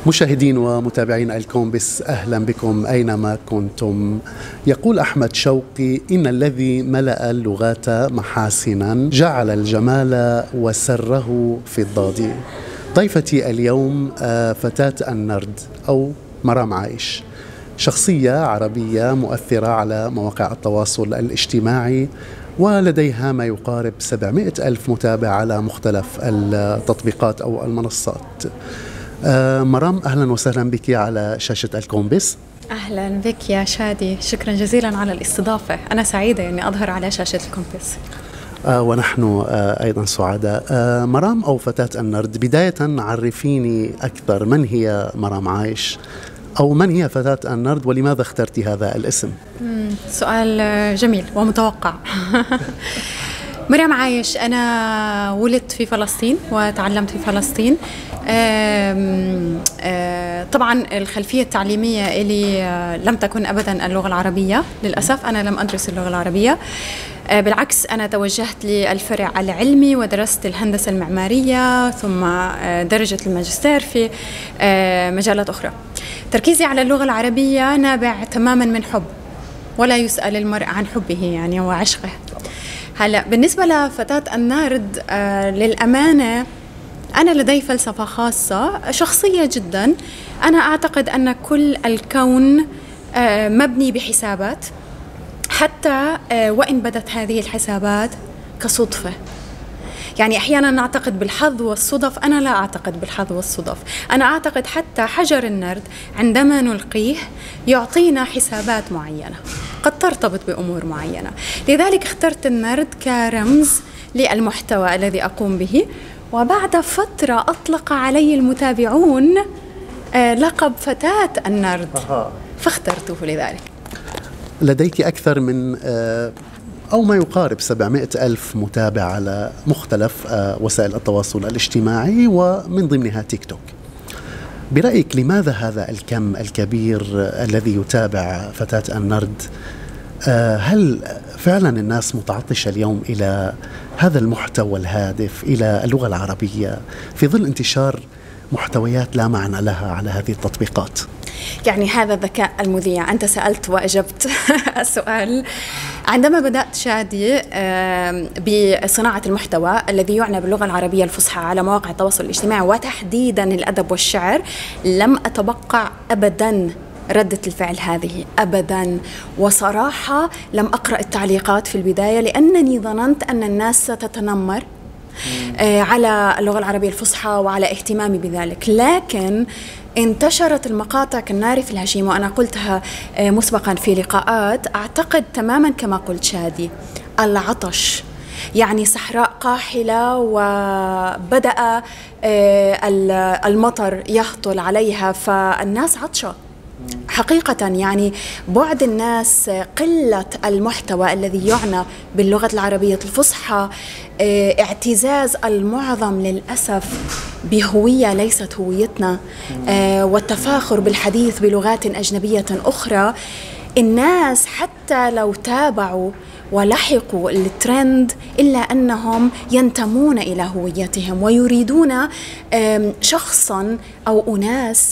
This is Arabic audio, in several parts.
مشاهدين ومتابعين الكومبس، أهلا بكم أينما كنتم. يقول أحمد شوقي: إن الذي ملأ اللغات محاسنا جعل الجمال وسره في الضاد. ضيفتي اليوم فتاة النرد أو مرام عايش، شخصية عربية مؤثرة على مواقع التواصل الاجتماعي، ولديها ما يقارب 700 ألف متابع على مختلف التطبيقات أو المنصات. مرام، أهلا وسهلا بك على شاشة الكومبس. أهلا بك يا شادي، شكرا جزيلا على الاستضافة. أنا سعيدة أني أظهر على شاشة الكومبس. ونحن أيضا سعداء. مرام أو فتاة النرد، بداية عرفيني أكثر، من هي مرام عايش أو من هي فتاة النرد ولماذا اخترت هذا الاسم؟ سؤال جميل ومتوقع. مرام عايش، أنا ولدت في فلسطين وتعلمت في فلسطين. طبعا الخلفية التعليمية إلي لم تكن أبدا اللغة العربية، للأسف أنا لم أدرس اللغة العربية، بالعكس أنا توجهت للفرع العلمي ودرست الهندسة المعمارية ثم درجة الماجستير في مجالات أخرى. تركيزي على اللغة العربية نابع تماما من حب، ولا يسأل المرء عن حبه يعني وعشقه. هلا بالنسبة لفتاة النرد، للأمانة أنا لدي فلسفة خاصة شخصية جدا. أنا أعتقد أن كل الكون مبني بحسابات، حتى وإن بدت هذه الحسابات كصدفة. يعني أحيانا نعتقد بالحظ والصدف، أنا لا أعتقد بالحظ والصدف. أنا أعتقد حتى حجر النرد عندما نلقيه يعطينا حسابات معينة قد ترتبط بأمور معينة. لذلك اخترت النرد كرمز للمحتوى الذي أقوم به، وبعد فترة أطلق علي المتابعون لقب فتاة النرد فاخترته لذلك. لديك أكثر من أو ما يقارب 700 ألف متابع على مختلف وسائل التواصل الاجتماعي ومن ضمنها تيك توك. برأيك لماذا هذا الكم الكبير الذي يتابع فتاة النرد؟ هل فعلا الناس متعطشة اليوم إلى هذا المحتوى الهادف، إلى اللغة العربية، في ظل انتشار محتويات لا معنى لها على هذه التطبيقات؟ يعني هذا ذكاء المذيع، أنت سألت وأجبت السؤال. عندما بدأت شادي بصناعة المحتوى الذي يعنى باللغة العربية الفصحى على مواقع التواصل الاجتماعي وتحديدا الأدب والشعر، لم أتوقع أبدا ردة الفعل هذه أبدا. وصراحة لم أقرأ التعليقات في البداية لأنني ظننت أن الناس ستتنمر على اللغة العربية الفصحى وعلى اهتمامي بذلك، لكن انتشرت المقاطع كالنار في الهشيم. وأنا قلتها مسبقا في لقاءات، أعتقد تماما كما قلت شادي، العطش. يعني صحراء قاحلة وبدأ المطر يهطل عليها، فالناس عطشة حقيقة. يعني بعد الناس، قلة المحتوى الذي يعنى باللغة العربية الفصحى، اعتزاز المعظم للأسف بهوية ليست هويتنا، والتفاخر بالحديث بلغات أجنبية أخرى. الناس حتى لو تابعوا ولحقوا الترند إلا أنهم ينتمون إلى هويتهم ويريدون شخصا أو أناس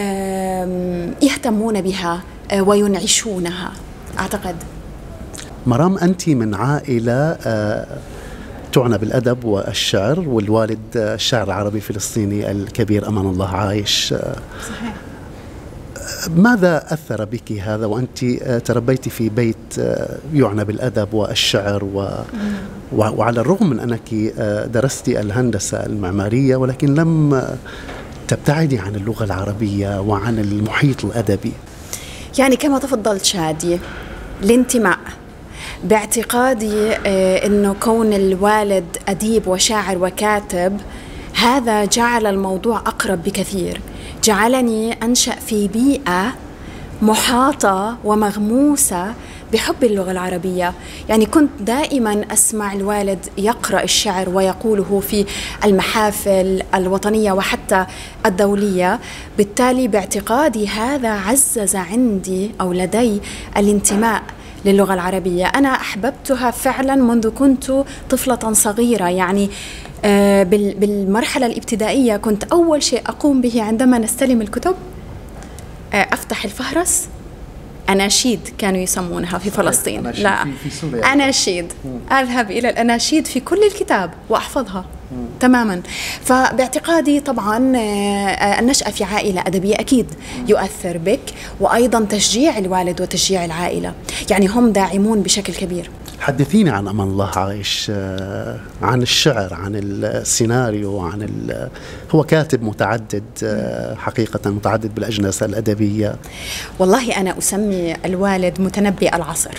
يهتمون بها وينعشونها. أعتقد مرام، أنت من عائلة تعنى بالأدب والشعر، والوالد الشاعر العربي الفلسطيني الكبير أمان الله عايش. صحيح. ماذا أثر بك هذا وأنت تربيت في بيت يعنى بالأدب والشعر وعلى الرغم من أنك درست الهندسة المعمارية ولكن لم تبتعدي عن اللغة العربية وعن المحيط الأدبي؟ يعني كما تفضلت شادي، الانتماء. باعتقادي أنه كون الوالد أديب وشاعر وكاتب هذا جعل الموضوع أقرب بكثير، جعلني أنشأ في بيئة محاطة ومغموسة بحب اللغة العربية. يعني كنت دائما أسمع الوالد يقرأ الشعر ويقوله في المحافل الوطنية وحتى الدولية، بالتالي باعتقادي هذا عزز عندي أو لدي الانتماء للغة العربية. أنا أحببتها فعلا منذ كنت طفلة صغيرة، يعني بالمرحلة الابتدائية كنت أول شيء أقوم به عندما نستلم الكتب أفتح الفهرس، أناشيد كانوا يسمونها في فلسطين، لا في سوريا أناشيد، أذهب إلى الأناشيد في كل الكتاب وأحفظها تماما. فباعتقادي طبعا النشأة في عائلة أدبية أكيد يؤثر بك، وأيضا تشجيع الوالد وتشجيع العائلة، يعني هم داعمون بشكل كبير. حدثيني عن أمان الله عايش، عن الشعر، عن السيناريو، هو كاتب متعدد حقيقة، متعدد بالأجناس الأدبية. والله أنا أسمي الوالد متنبي العصر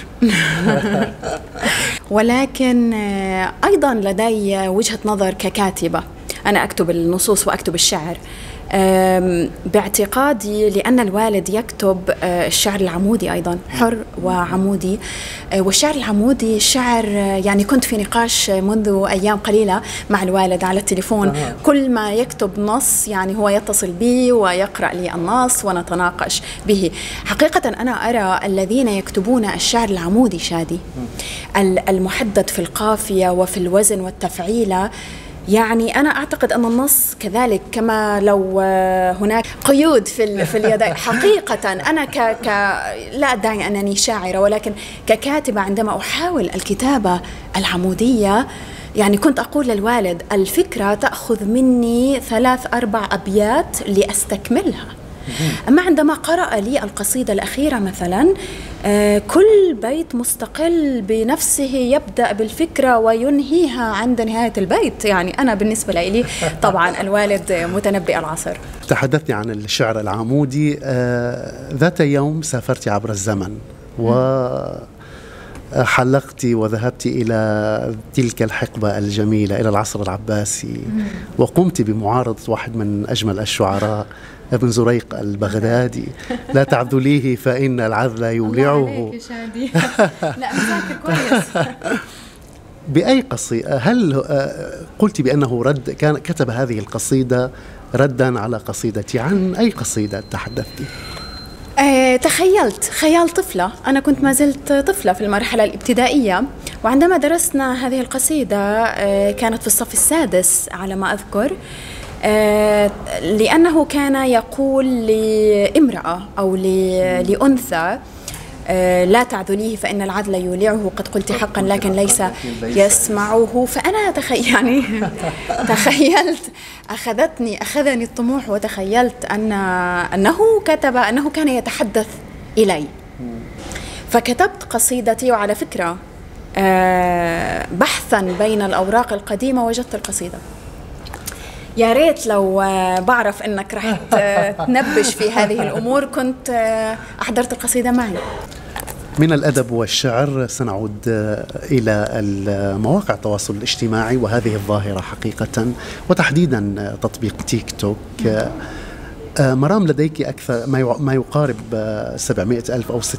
ولكن أيضا لدي وجهة نظر ككاتبة، أنا أكتب النصوص وأكتب الشعر باعتقادي، لأن الوالد يكتب الشعر العمودي أيضا حر وعمودي، والشعر العمودي شعر، يعني كنت في نقاش منذ أيام قليلة مع الوالد على التليفون، كل ما يكتب نص يعني هو يتصل بي ويقرأ لي النص ونتناقش به. حقيقة أنا أرى الذين يكتبون الشعر العمودي شادي المحدد في القافية وفي الوزن والتفعيلة، يعني أنا أعتقد أن النص كذلك، كما لو هناك قيود في اليدين. حقيقة أنا لا أدعي أنني شاعرة، ولكن ككاتبة عندما أحاول الكتابة العمودية، يعني كنت أقول للوالد الفكرة تأخذ مني 3-4 أبيات لأستكملها. أما عندما قرأ لي القصيدة الأخيرة مثلا، كل بيت مستقل بنفسه، يبدأ بالفكرة وينهيها عند نهاية البيت. يعني أنا بالنسبة لي طبعا الوالد متنبي العصر. تحدثت عن الشعر العمودي، ذات يوم سافرت عبر الزمن وحلقت وذهبت إلى تلك الحقبة الجميلة، إلى العصر العباسي، وقمت بمعارضة واحد من أجمل الشعراء، ابن زريق البغدادي، لا تعذليه فإن العذل يولعه. لا مذاكر كويس. بأي قصيدة؟ هل قلت بأنه كتب هذه القصيدة ردا على قصيدتي؟ عن أي قصيدة تحدثتي؟ تخيلت خيال طفلة، أنا كنت ما زلت طفلة في المرحلة الابتدائية، وعندما درسنا هذه القصيدة كانت في الصف السادس على ما أذكر، لأنه كان يقول لامرأة أو لأنثى لا تعذليه فإن العدل يولعه، قد قلت حقا لكن ليس يسمعه. فأنا تخيلت أخذني الطموح، وتخيلت أنه كان يتحدث إلي، فكتبت قصيدتي. وعلى فكرة بحثا بين الأوراق القديمة وجدت القصيدة. يا ريت لو بعرف أنك رح تنبش في هذه الأمور كنت أحضرت القصيدة معي. من الأدب والشعر سنعود إلى مواقع التواصل الاجتماعي وهذه الظاهرة حقيقة، وتحديدا تطبيق تيك توك. مرام، لديك أكثر ما يقارب 700,000 أو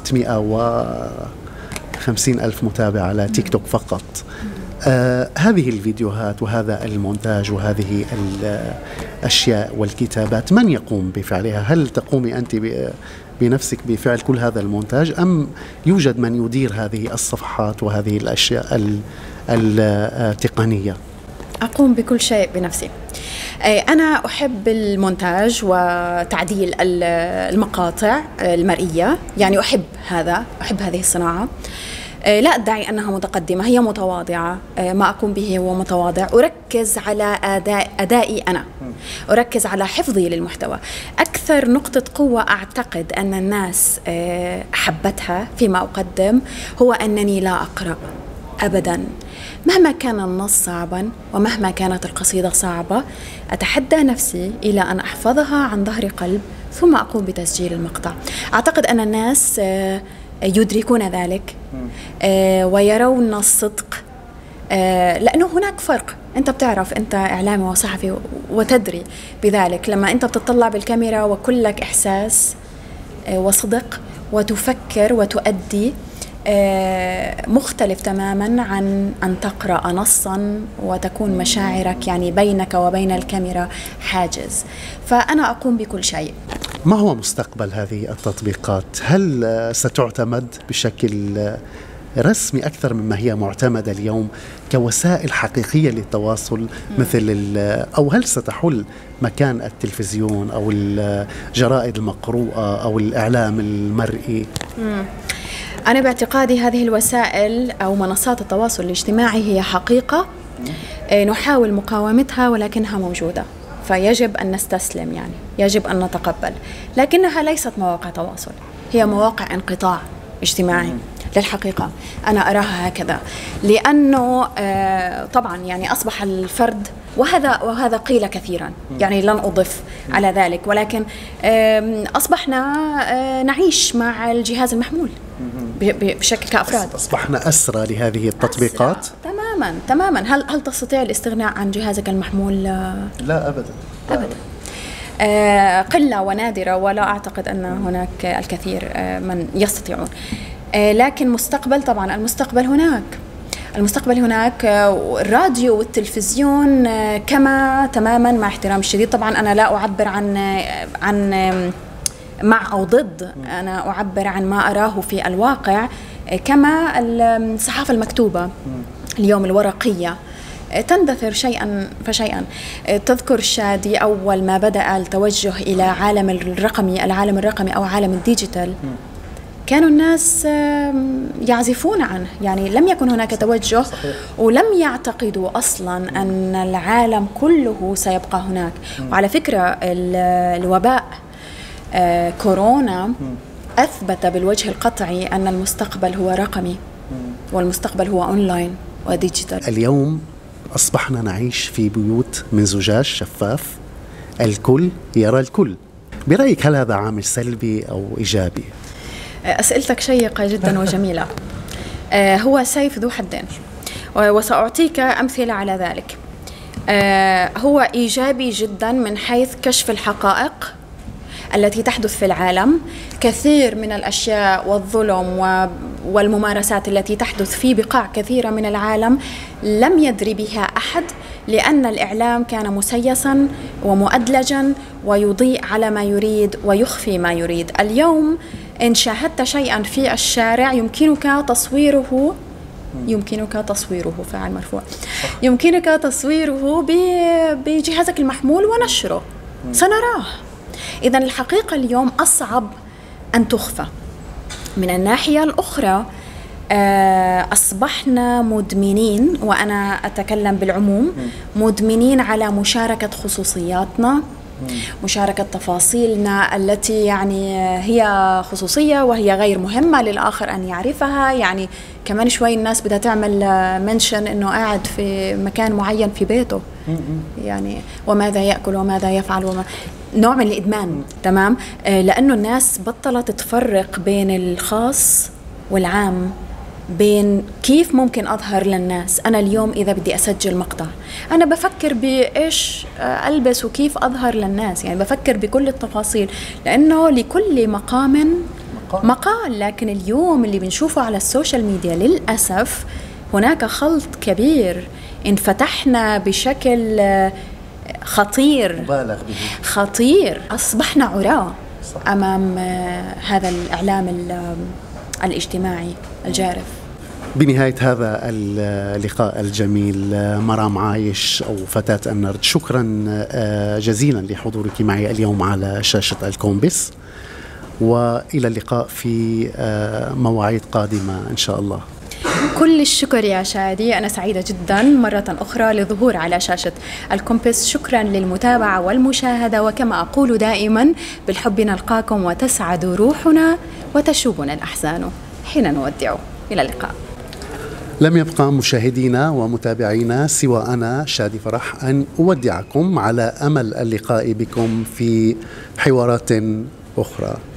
650,000 متابع على تيك توك فقط. هذه الفيديوهات وهذا المونتاج وهذه الأشياء والكتابات من يقوم بفعلها؟ هل تقومي أنت بنفسك بفعل كل هذا المونتاج، أم يوجد من يدير هذه الصفحات وهذه الأشياء التقنية؟ أقوم بكل شيء بنفسي. أنا أحب المونتاج وتعديل المقاطع المرئية، يعني أحب هذه الصناعة. لا أدعي أنها متقدمة، هي متواضعة. ما أقوم به هو متواضع. أركز على أدائي أنا، أركز على حفظي للمحتوى. أكثر نقطة قوة أعتقد أن الناس أحبتها فيما أقدم هو أنني لا أقرأ أبدا، مهما كان النص صعبا ومهما كانت القصيدة صعبة، أتحدى نفسي إلى أن أحفظها عن ظهر قلب ثم أقوم بتسجيل المقطع. أعتقد أن الناس يدركون ذلك ويرون الصدق، لأنه هناك فرق. أنت بتعرف، أنت إعلامي وصحفي وتدري بذلك، لما أنت بتطلع بالكاميرا وكلك إحساس وصدق وتفكر وتؤدي، مختلف تماما عن أن تقرأ نصا وتكون مشاعرك يعني بينك وبين الكاميرا حاجز. فأنا أقوم بكل شيء. ما هو مستقبل هذه التطبيقات؟ هل ستعتمد بشكل رسمي أكثر مما هي معتمدة اليوم كوسائل حقيقية للتواصل أو هل ستحل مكان التلفزيون أو الجرائد المقروءة أو الإعلام المرئي؟ أنا باعتقادي هذه الوسائل أو منصات التواصل الاجتماعي هي حقيقة نحاول مقاومتها ولكنها موجودة، فيجب أن نستسلم، يعني يجب أن نتقبل، لكنها ليست مواقع تواصل، هي مواقع انقطاع اجتماعي. للحقيقة أنا أراها هكذا، لأنه طبعا يعني أصبح الفرد، وهذا قيل كثيرا، يعني لن أضف على ذلك، ولكن أصبحنا نعيش مع الجهاز المحمول بشكل كأفراد. أصبحنا أسرى لهذه التطبيقات. تماما. هل تستطيع الاستغناء عن جهازك المحمول؟ لا أبدا. قلة ونادرة، ولا أعتقد أن هناك الكثير من يستطيعون. لكن مستقبل، طبعا المستقبل هناك الراديو والتلفزيون كما تماما، مع احترام الشديد طبعا أنا لا أعبر عن مع أو ضد، أنا أعبر عن ما أراه في الواقع، كما الصحافة المكتوبة اليوم الورقية تندثر شيئا فشيئا. تذكر شادي أول ما بدأ التوجه إلى العالم الرقمي أو عالم الديجيتال، كانوا الناس يعزفون عنه، يعني لم يكن هناك توجه، ولم يعتقدوا أصلا أن العالم كله سيبقى هناك. وعلى فكرة الوباء كورونا أثبت بالوجه القطعي أن المستقبل هو رقمي، والمستقبل هو أونلاين وديجيتال. اليوم أصبحنا نعيش في بيوت من زجاج شفاف، الكل يرى الكل. برأيك هل هذا عامل سلبي أو إيجابي؟ أسئلتك شيقة جدا وجميلة. هو سيف ذو حدين، وسأعطيك أمثلة على ذلك. هو إيجابي جدا من حيث كشف الحقائق التي تحدث في العالم. كثير من الأشياء والظلم والممارسات التي تحدث في بقاع كثيرة من العالم لم يدري بها أحد، لأن الإعلام كان مسيسا ومؤدلجا ويضيء على ما يريد ويخفي ما يريد. اليوم إن شاهدت شيئا في الشارع يمكنك تصويره فاعل مرفوع، يمكنك تصويره بجهازك المحمول ونشره، سنراه. إذن الحقيقة اليوم أصعب أن تخفى. من الناحية الأخرى أصبحنا مدمنين، وأنا أتكلم بالعموم، مدمنين على مشاركة خصوصياتنا، مشاركة تفاصيلنا التي يعني هي خصوصية وهي غير مهمة للآخر أن يعرفها. يعني كمان شوي الناس بدها تعمل منشن إنه قاعد في مكان معين في بيته، يعني وماذا يأكل وماذا يفعل نوع من الإدمان. تمام، لأنه الناس بطلت تفرق بين الخاص والعام، بين كيف ممكن أظهر للناس. أنا اليوم إذا بدي أسجل مقطع أنا بفكر بإيش ألبس وكيف أظهر للناس، يعني بفكر بكل التفاصيل، لأنه لكل مقام مقال. لكن اليوم اللي بنشوفه على السوشيال ميديا للأسف هناك خلط كبير، انفتحنا بشكل خطير، مبالغ به، خطير. أصبحنا عراة أمام هذا الإعلام الاجتماعي الجارف. بنهاية هذا اللقاء الجميل مرام عايش أو فتاة النرد، شكرا جزيلا لحضورك معي اليوم على شاشة الكومبس، وإلى اللقاء في مواعيد قادمة إن شاء الله. كل الشكر يا شادي، أنا سعيدة جدا مرة أخرى للظهور على شاشة الكومبس. شكرا للمتابعة والمشاهدة، وكما أقول دائما بالحب نلقاكم وتسعد روحنا وتشوبنا الأحزان حين نودع. إلى اللقاء. لم يبقى مشاهدينا ومتابعينا سوى أنا شادي فرح أن أودعكم على أمل اللقاء بكم في حوارات أخرى.